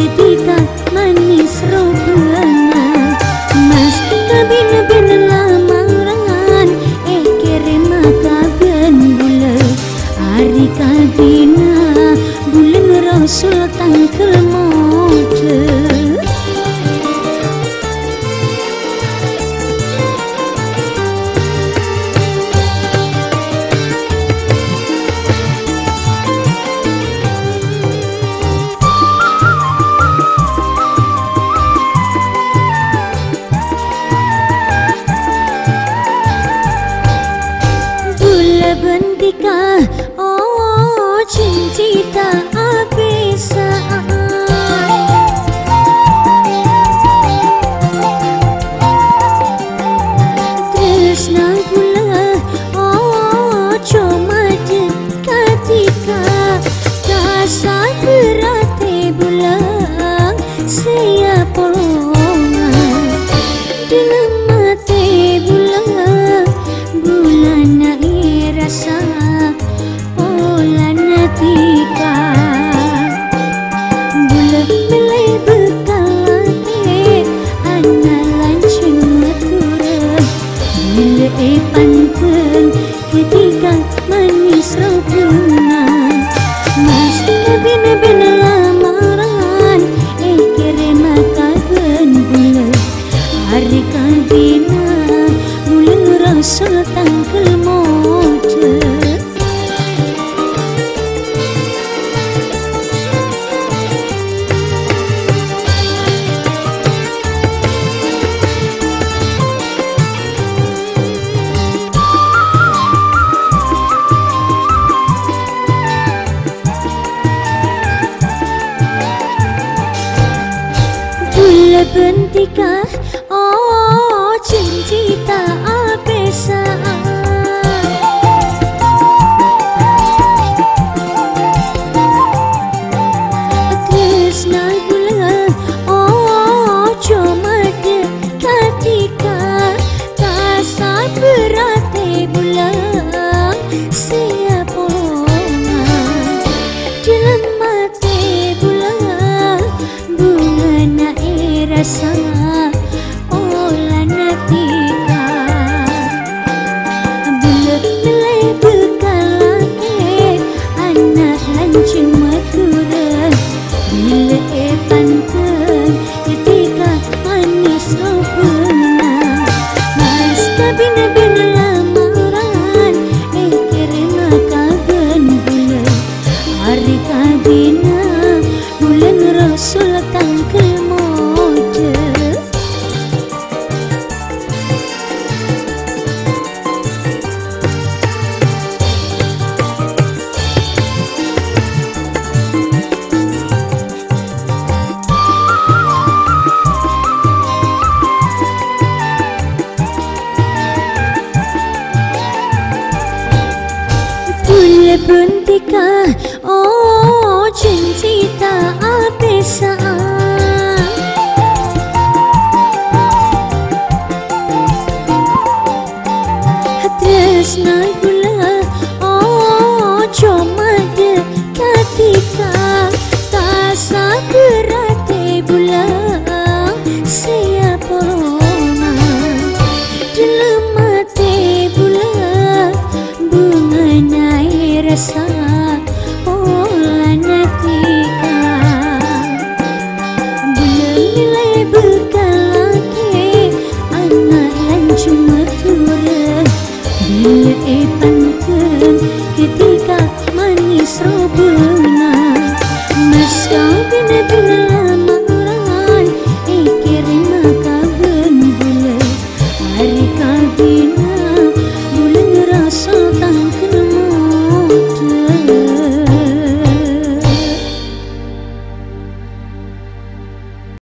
ketika manis robana. Mas kabin-bin lamaran kere maka ben bula. Hari kabina bulan Rasul tangkel mode. Bentika oh cinta abisa tresna pula oh cuma ketika rasa berate bulan siapa dalam mati bulan rasa olah natika bulan belai bekal anak lancing matura bila panten ketika manis robuna. Mas kabin-bin lamaran kere maka ben bulan. Hari kabina bulan Rasul tangkel mode. Bulan bentika oh cinta abisa tresna pula oh cuma ketika rasa berate bulan siapa dalam mati bulan bunga rasa olah natika bila belai bekal anak lancing matura bila panten ketika manis robuna. Mas kabin-bin lamaran kere maka ben bulan. Hari kabina bulan Rasul tangkel mode. Bulan bentika oh cinta abisa tresna pula oh cuma ketika rasa berate bulan siapa dalam mati bulan bunga rasa olah natika bulan nilai bekal anak lancing matura bila panten ketika manis robuna. Mas kabin-bin